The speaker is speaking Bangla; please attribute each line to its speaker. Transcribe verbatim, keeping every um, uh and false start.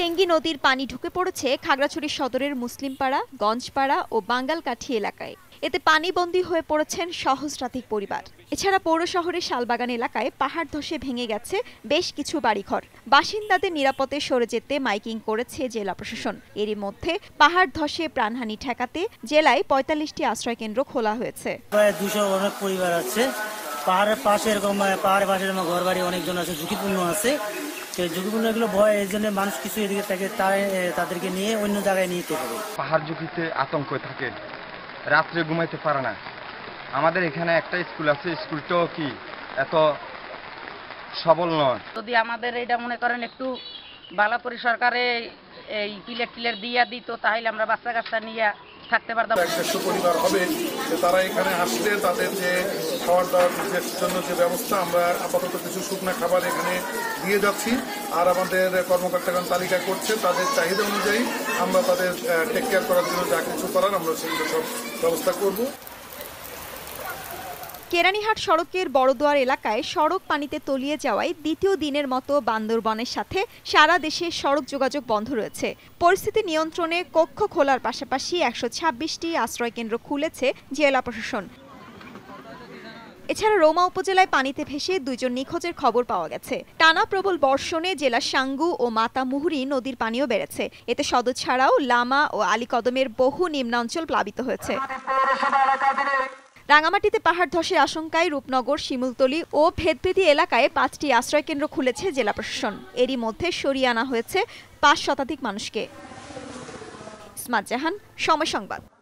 Speaker 1: চেঙ্গি নদীর পানি ঢুকে পড়েছে খাগড়াছড়ি সদরের মুসলিমপাড়া, গঞ্জপাড়া ও বাঙ্গালকাঠি এলাকায়। এতে পানিবন্দী হয়ে পড়েছেন সহস্রাধিক পরিবার। এছাড়া পৌর শহরের শালবাগান এলাকায় পাহাড় ধসে ভেঙে গেছে বেশ কিছু বাড়িঘর। বাসিন্দাদের নিরাপদে সরে যেতে মাইকিং করেছে জেলা প্রশাসন। এরই মধ্যে পাহাড় ধসে প্রাণহানি ঠেকাতে জেলায় পঁয়তাল্লিশটি আশ্রয়কেন্দ্র খোলা হয়েছে।
Speaker 2: প্রায় দুশো অনেক পরিবার আছে। পাহাড়ের পাশে এরকম পাহাড়ের পাশে ঘর বাড়ি অনেকজন আছে, ঝুঁকিপূর্ণ আছে। ঝুঁকিপূর্ণ এগুলো ভয়, এই জন্য মানুষ কিছু এদিকে থাকে, তাদেরকে নিয়ে অন্য জায়গায় নিতে হবে।
Speaker 3: পাহাড় ঝুঁকিতে আতঙ্ক থাকে, রাত্রে ঘুমাইতে পারে না। আমাদের এখানে একটা স্কুল আছে, স্কুলটাও কি এত সবল নয়।
Speaker 4: যদি আমাদের এটা মনে করেন একটু বালাপুরি সরকারে এই প্লেট প্লেট দিয়া দিত, তাহলে আমরা বাচ্চা কাচ্চা নিয়ে থাকতে পারতাম।
Speaker 5: একশো পরিবার হবে, তারা এখানে আসলে তাদের যে খাবার দাওয়ার জন্য যে ব্যবস্থা, আমরা আপাতত কিছু শুকনো খাবার এখানে দিয়ে যাচ্ছি। আর আমাদের কর্মকর্তাগণ তালিকা করছে, তাদের চাহিদা অনুযায়ী আমরা তাদের টেক কেয়ার করার জন্য যা কিছু করার আমরা সেগুলো সব ব্যবস্থা করব।
Speaker 1: কেরানীহাট সড়কের বড়দুয়ার এলাকায় সড়ক পানিতে তলিয়ে যাওয়ায় দ্বিতীয় দিনের মতো বান্দরবনের সাথে সারা দেশে সড়ক যোগাযোগ বন্ধ রয়েছে। পরিস্থিতি নিয়ন্ত্রণে কক্ষ খোলার পাশাপাশি একশো ছাব্বিশটি আশ্রয়কেন্দ্র খুলেছে জেলা প্রশাসন। এছাড়া রৌমা উপজেলায় পানিতে ভেসে দুইজন নিখোঁজের খবর পাওয়া গেছে। টানা প্রবল বর্ষণে জেলার সাঙ্গু ও মাতামুহুরী নদীর পানিও বেড়েছে। এতে সদর ছাড়াও লামা ও আলীকদমের বহু নিম্নাঞ্চল প্লাবিত হয়েছে। রাঙামাটিতে পাহাড় ধসের আশঙ্কায় রূপনগর, শিমুলতলী ও ভেদভেদী এলাকায় পাঁচটি আশ্রয়কেন্দ্র খুলেছে জেলা প্রশাসন। এরই মধ্যে সরিয়ে আনা হয়েছে পাঁচ শতাধিক মানুষকে। ইসমাত জাহান, সময় সংবাদ।